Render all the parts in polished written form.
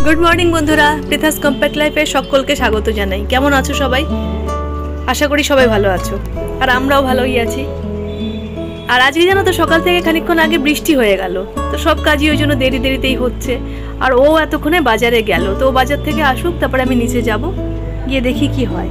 Good morning বন্ধুরা, Pritha's compact লাইফে সকলকে স্বাগত জানাই। কেমন আছো সবাই? আশা করি সবাই ভালো আছো, আর আমরাও ভালোই আছি। আর আজকে জানো তো, সকাল থেকে খানিকক্ষণ আগে বৃষ্টি হয়ে গেল, তো সব কাজই ওই জন্য দেরিতেই হচ্ছে। আর ও এতক্ষণে বাজারে গেল, তো ও বাজার থেকে আসুক, তারপরে আমি নিচে যাব, গিয়ে দেখি কি হয়।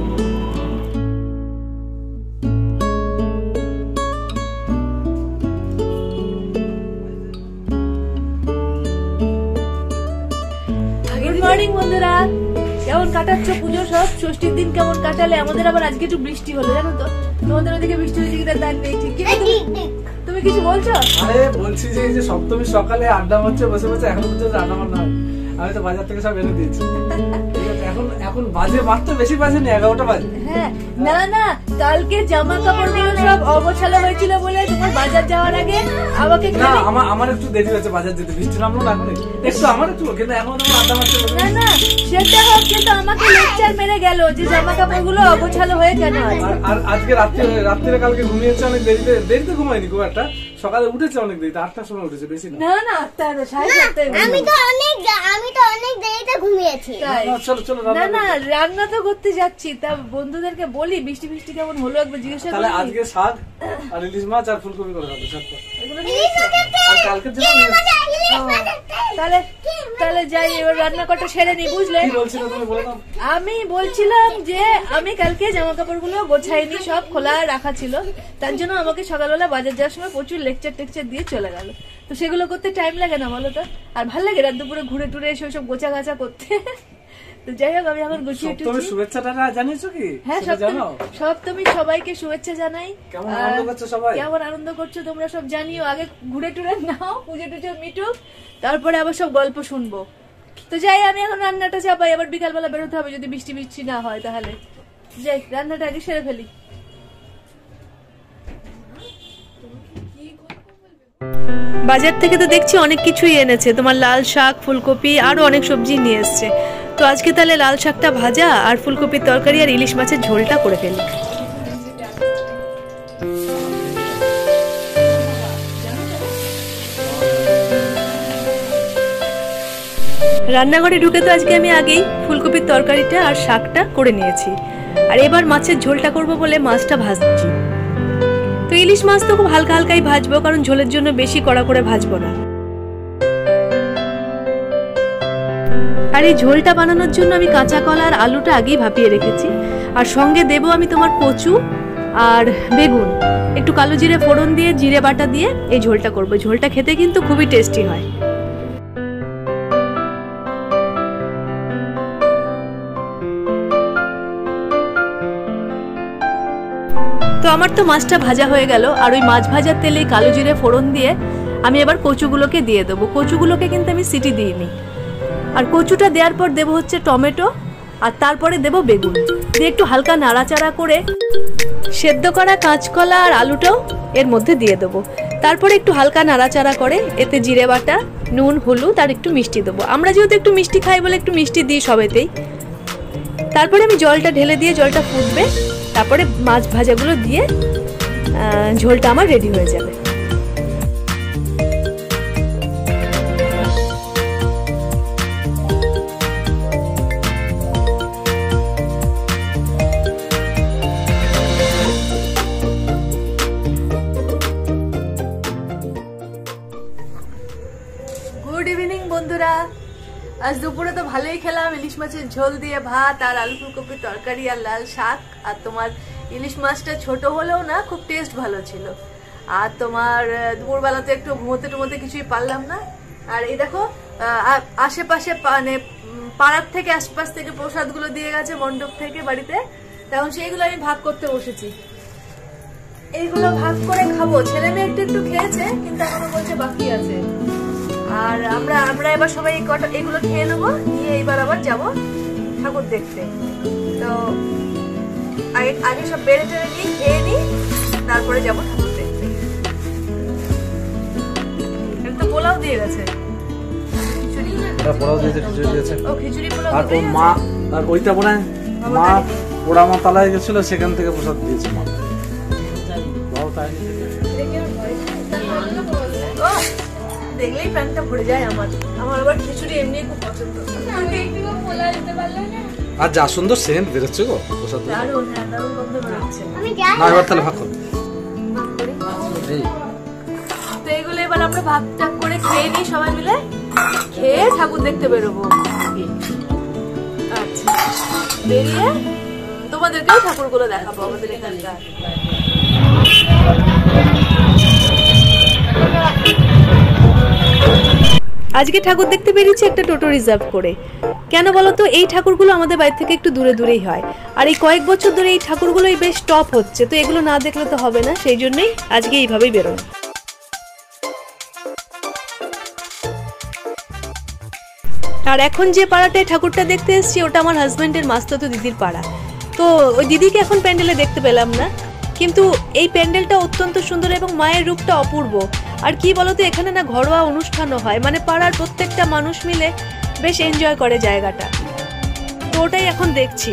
গুড মর্নিং বন্ধুরা, কেমন কাটাচ্ছ পুজো? সব ষষ্ঠীর দিন কেমন কাটালে? আমাদের আবার আজকে একটু বৃষ্টি হলো, জানো তো। তোমাদের ওদিকে বৃষ্টি হয়েছে কিনা তার নেই ঠিক। তুমি কিছু বলছো? আরে বলছি যে এই যে সপ্তমী সকালে আড্ডা হচ্ছে বসে বসে, এখন পর্যন্ত রান্না বান্না হয়। আমি তো বাজার থেকে সব এনে দিয়েছি। ঠিক আছে, এখন বাজে মাত্র বেশি বাজেনি, 11টা বাজে। হ্যাঁ, না না, কালকে জামা কাপড়গুলো সব অগোছালো হয়েছিল বলে তোমার বাজার যাওয়ার আগে আমাকে না, আমার একটু দেরি হয়েছে বাজার যেতে, বৃষ্টি নামলো না এখন একটু, আমার একটু, কিন্তু এখন আমার আড্ডা মারতে। না না, সেটা হোক, কিন্তু আমাকে লেকচার মেরে গেল যে জামা কাপড়গুলো অগোছালো হয়ে কেন আছে। আর আজকে রাত্রে কালকে ঘুমিয়েছে অনেক দেরিতে ঘুমায়নি খুব একটা, সকালে উঠেছে অনেক দেরিতে, 8টার সময় উঠেছে, বেশি না। না না, 8টা 7:30। আমি তো অনেক দেরিতে ঘুমিয়েছি। চলো না না, রান্না তো করতে যাচ্ছি, তা বন্ধুদেরকে বলি বৃষ্টি কেমন হলো একবার জিজ্ঞাসা করি। তাহলে আজকে শাক আর ইলিশ মাছ আর ফুলকপি করে খাবো, শাকটা। আর কালকের জন্য তাহলে যাই, এবার রান্না করাটা সেরে নি, বুঝলে? কি বলছিলে তুমি, বলে দাও। আমি বলছিলাম যে আমি কালকে জামা কাপড়গুলো গোছাইনি, সব খোলা রাখা ছিল, তার জন্য আমাকে সকালবেলা বাজার যাওয়ার সময় প্রচুর লেকচার দিয়ে চলে গেল। তো সেগুলো করতে টাইম লাগে না বলো তো? আর ভালো লাগে রাত দুপুরে ঘুরে টুরে এসে সব গোছা গাছা করতে। তো যাই হোক, আমি এখন গুছিয়ে সপ্তমীর শুভেচ্ছাটা জানিয়েছো কি? হ্যাঁ, সপ্তমী সবাইকে শুভেচ্ছা জানাই। কেমন আনন্দ করছো সবাই? কেমন আনন্দ করছো তোমরা সব জানিও। আগে ঘুরে টুরে নাও, পুজো টুজো মিটুক, তারপরে আবার সব গল্প শুনবো। তো যাই, আমি এখন রান্নাটা চাপাই, আবার বিকালবেলা বেরোতে হবে যদি বৃষ্টি না হয়। তাহলে যাই, রান্নাটা আগে সেরে ফেলি। বাজার থেকে তো দেখছি অনেক কিছুই এনেছে, তোমার লাল শাক, ফুলকপি, আরো অনেক সবজি নিয়ে এসছে। তো আজকে তাহলে লাল শাকটা ভাজা আর ফুলকপির তরকারি আর ইলিশ মাছের ঝোলটা করে ফেলি। রান্নাঘরে ঢুকে তো আজকে আমি আগেই ফুলকপির তরকারিটা আর শাকটা করে নিয়েছি, আর এবার মাছের ঝোলটা করব বলে মাছটা ভাজছি। তো ইলিশ মাছ তো খুব হালকাই ভাজবো, কারণ ঝোলের জন্য বেশি কড়া করে ভাজবো না। আর এই ঝোলটা বানানোর জন্য আমি কাঁচা কলা আর আলুটা আগেই ভাপিয়ে রেখেছি, আর সঙ্গে দেবো আমি তোমার কচু আর বেগুন, একটু কালো জিরে ফোড়ন দিয়ে জিরে বাটা দিয়ে এই ঝোলটা করবো। ঝোলটা খেতে কিন্তু খুবই টেস্টি হয়। তো আমার তো মাছটা ভাজা হয়ে গেল, আর ওই মাছ ভাজার তেলে কালো জিরে ফোড়ন দিয়ে আমি এবার কচুগুলোকে দিয়ে দেবো। কচুগুলোকে কিন্তু আমি সিটি দিইনি। আর কচুটা দেওয়ার পর দেবো হচ্ছে টমেটো, আর তারপরে দেবো বেগুন দিয়ে একটু হালকা নাড়াচাড়া করে সেদ্ধ করা কাঁচকলা আর আলুটাও এর মধ্যে দিয়ে দেবো। তারপরে একটু হালকা নাড়াচাড়া করে এতে জিরে বাটা, নুন, হলুদ আর একটু মিষ্টি দেবো। আমরা যেহেতু একটু মিষ্টি খাই বলে একটু মিষ্টি দিই সবেতেই। তারপরে আমি জলটা ঢেলে দিয়ে জলটা ফুটবে, তারপরে মাছ ভাজাগুলো দিয়ে ঝোলটা আমার রেডি হয়ে যাবে। গুড ইভিনিং বন্ধুরা, আজ দুপুরে তো ভালোই খেলাম, ইলিশ মাছের ঝোল দিয়ে ভাত আর আলু ফুলকপির তরকারি আর লাল শাক। আর তোমার ইলিশ মাছটা ছোট হলেও না, খুব টেস্ট ভালো ছিল। আর তোমার দুপুরবেলাতে একটু ঘুমোতে কিছুই পারলাম না। আর এই দেখো, আশেপাশে মানে পাড়ার থেকে আশপাশ থেকে প্রসাদগুলো দিয়ে গেছে মণ্ডপ থেকে বাড়িতে, তখন সেইগুলো আমি ভাগ করতে বসেছি। এইগুলো ভাগ করে খাবো। ছেলে মেয়ে একটু খেয়েছে, কিন্তু এখনো বলছে বাকি আছে। আর আমরা এবার সবাই এগুলো খেয়ে নেবো, নিয়ে এইবার আবার যাবো ঠাকুর দেখতে। তো আগে সব বেড়ে টেড়ে নিয়ে খেয়ে নিই, তারপরে যাবো ঠাকুর দেখতে। তো পোলাও দিয়ে গেছে, খিচুড়ি পোলাও। আর ও মা, আর ওইটা মনে মা পোড়া মা তালায় গেছিল, সেখান থেকে প্রসাদ দিয়েছে মা। দেখলেই প্যান্টটা ভরে যায় আমার। আমার আবার খিচুড়ি এমনি খুব পছন্দ। আর যা সুন্দর সেন্ট বেরোচ্ছে গো প্রসাদ। দারুণ, হ্যাঁ দারুণ গন্ধ বেরোচ্ছে। না এবার তাহলে ভাগ করো। এই তো এগুলো এবার আমরা ভাগ টাগ করে খেয়ে নিই সবাই মিলে, খেয়ে ঠাকুর দেখতে বেরোবো। আচ্ছা, বেরিয়ে তোমাদেরকেও ঠাকুরগুলো দেখাবো আমাদের এখানকার। আজকে ঠাকুর দেখতে বেরিয়েছি একটা টোটো রিজার্ভ করে। কেন বলতো, এই ঠাকুরগুলো আমাদের বাড়ি থেকে একটু দূরে দূরেই হয়, আর এই কয়েক বছর ধরে এই ঠাকুরগুলোই বেশ টপ হচ্ছে, তো এগুলো না দেখলে তো হবে না, সেই জন্যই আজকে এইভাবেই বেরোনো। আর এখন যে পাড়াটায় ঠাকুরটা দেখতে এসেছি ওটা আমার হাজব্যান্ডের মাস্তুতো দিদির পাড়া। তো ওই দিদিকে এখন প্যান্ডেলে দেখতে পেলাম না, কিন্তু এই প্যান্ডেলটা অত্যন্ত সুন্দর এবং মায়ের রূপটা অপূর্ব। আর কি বলতো, এখানে না ঘরোয়া অনুষ্ঠানও হয়, মানে পাড়ার প্রত্যেকটা মানুষ মিলে বেশ এনজয় করে জায়গাটা, তো ওটাই এখন দেখছি।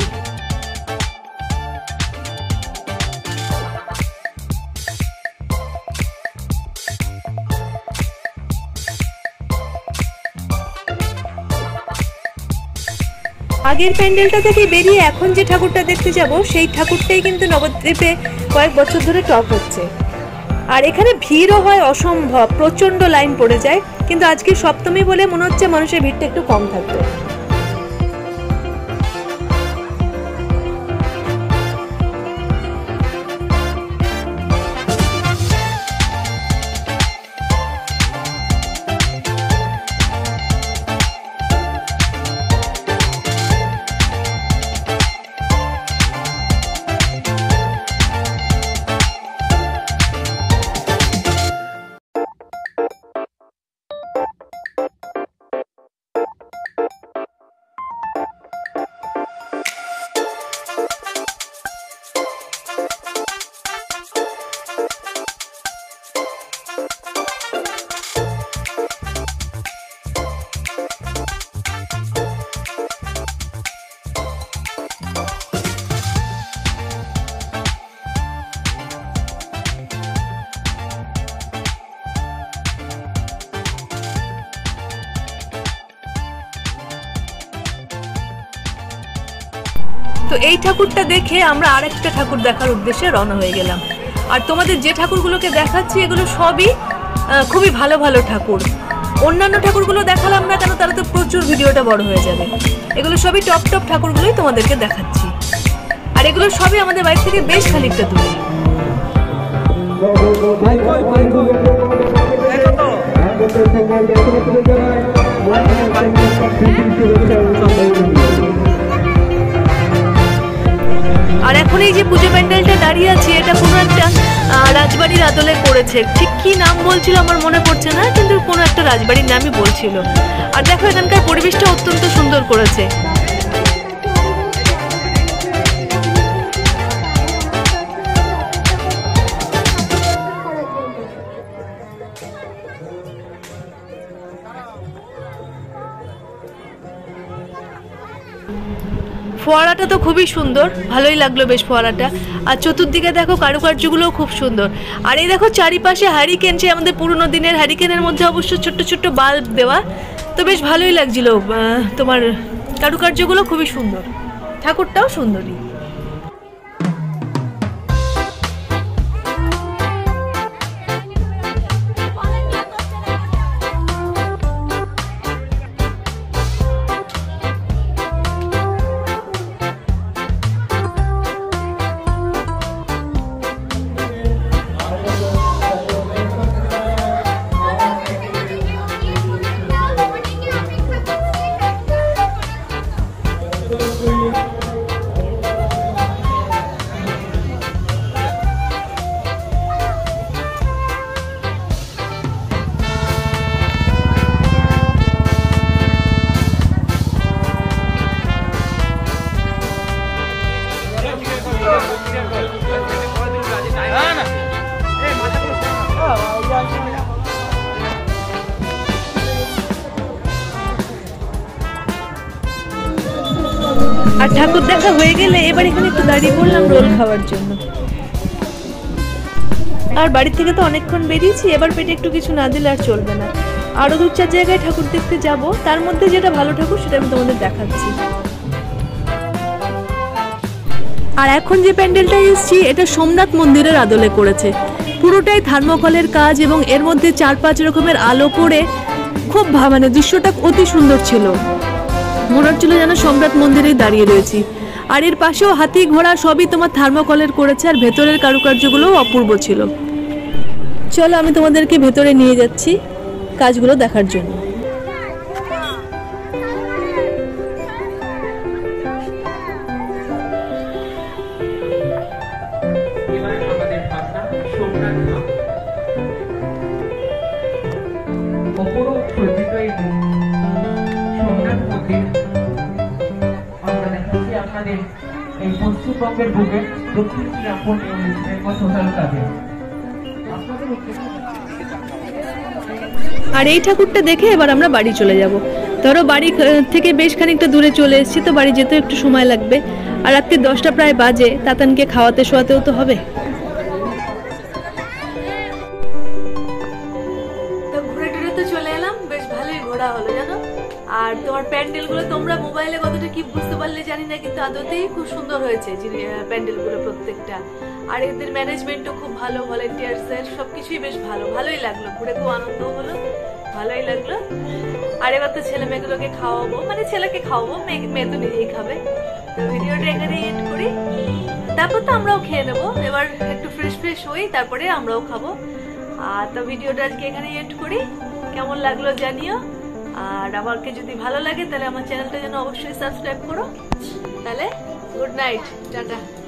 আগের প্যান্ডেলটা থেকে বেরিয়ে এখন যে ঠাকুরটা দেখতে যাব সেই ঠাকুরটাই কিন্তু নবদ্বীপে কয়েক বছর ধরে টপ হচ্ছে। আর এখানে ভিড়ও হয় অসম্ভব, প্রচন্ড লাইন পড়ে যায়, কিন্তু আজকে সপ্তমী বলে মনে হচ্ছে মানুষের ভিড়টা একটু কম থাকবে। তো এই ঠাকুরটা দেখে আমরা আরেকটা ঠাকুর দেখার উদ্দেশ্যে রওনা হয়ে গেলাম। আর তোমাদের যে ঠাকুরগুলোকে দেখাচ্ছি এগুলো সবই খুবই ভালো ভালো ঠাকুর। অন্যান্য ঠাকুরগুলো দেখালাম না কেন, তাহলে তো প্রচুর ভিডিওটা বড় হয়ে যাবে। এগুলো সবই টপ টপ ঠাকুরগুলোই তোমাদেরকে দেখাচ্ছি, আর এগুলো সবই আমাদের বাড়ি থেকে বেশ খানিকটা দূরে। আর এখন এই যে পুজো প্যান্ডেলটা দাঁড়িয়ে আছে, এটা কোনো একটা রাজবাড়ির আদলে করেছে, ঠিক কি নাম বলছিল আমার মনে পড়ছে না, কিন্তু কোনো একটা রাজবাড়ির নামই বলছিল। আর দেখো এখানকার পরিবেশটা অত্যন্ত সুন্দর করেছে। ফোয়ারাটা তো খুবই সুন্দর, ভালোই লাগলো বেশ ফোয়ারাটা। আর চতুর্দিকে দেখো কারুকার্যগুলোও খুব সুন্দর। আর এই দেখো চারিপাশে হারিকেন, সে আমাদের পুরোনো দিনের হারিকেনের মধ্যে অবশ্য ছোট্ট ছোট্ট বাল্ব দেওয়া, তো বেশ ভালোই লাগছিল। তোমার কারুকার্যগুলো খুবই সুন্দর, ঠাকুরটাও সুন্দরী। আর ঠাকুর দেখা হয়ে গেলে এবার এখানে একটু দাঁড়িয়ে পড়লাম রোল খাওয়ার জন্য। আর বাড়ি থেকে তো অনেকক্ষণ বেরিয়েছি, এবার পেটে একটু কিছু না দিলে আর চলবে না। আরো 2-4 জায়গায় ঠাকুর দেখতে যাব, তার মধ্যে যেটা ভালো ঠাকুর সেটা আমি তোমাদের দেখাচ্ছি। আর এখন যে প্যান্ডেলটা এসেছি এটা সোমনাথ মন্দিরের আদলে করেছে, পুরোটাই থার্মোকলের কাজ এবং এর মধ্যে 4-5 রকমের আলো পড়ে খুব মানে দৃশ্যটা অতি সুন্দর ছিল। মনে হচ্ছিল যেন সোমনাথ মন্দিরেই দাঁড়িয়ে রয়েছি। আর এর পাশেও হাতি ঘোড়া সবই তোমার থার্মোকলের করেছে, আর ভেতরের কারুকার্যগুলোও অপূর্ব ছিল। চলো আমি তোমাদেরকে ভেতরে নিয়ে যাচ্ছি কাজগুলো দেখার জন্য। এই পশ্চিমবঙ্গের বুকে দক্ষিণ শ্রীরামপুর সোশ্যাল কাজে। আর এই ঠাকুরটা দেখে এবার আমরা বাড়ি চলে যাব। ধরো বাড়ি থেকে বেশ খানিকটা দূরে চলে এসেছি, তো বাড়ি যেতে একটু সময় লাগবে। আর রাত্রি 10টা প্রায় বাজে, তাতানকে খাওয়াতে শোয়াতেও তো হবে। তো ঘুরে টুরে তো চলে এলাম, বেশ ভালোই ঘোরা হলো জানো। আর তোমার প্যান্ডেলগুলো তোমরা মোবাইলে কতটা কি বুঝতে পারলে জানি না, কিন্তু আদতেই খুব সুন্দর হয়েছে প্যান্ডেলগুলো প্রত্যেকটা। আর এদের ম্যানেজমেন্টও খুব ভালো, ভলেন্টিয়ার্সের সবকিছুই বেশ ভালো, ভালোই লাগলো ঘুরে, খুব আনন্দ হলো, ভালোই লাগলো। আর এবার তো ছেলে মেয়েগুলোকে খাওয়াবো, মানে ছেলেকে খাওয়াবো, মেয়ে তো নিজেই খাবে। তো ভিডিওটা এখানে এন্ড করি, তারপর তো আমরাও খেয়ে নেবো। এবার একটু ফ্রেশ হই, তারপরে আমরাও খাবো। আর তো ভিডিওটা আজকে এখানে এন্ড করি, কেমন লাগলো জানিও। আর আমাকে যদি ভালো লাগে তাহলে আমার চ্যানেলটা যেন অবশ্যই সাবস্ক্রাইব করো। তাহলে গুড নাইট, টাটা।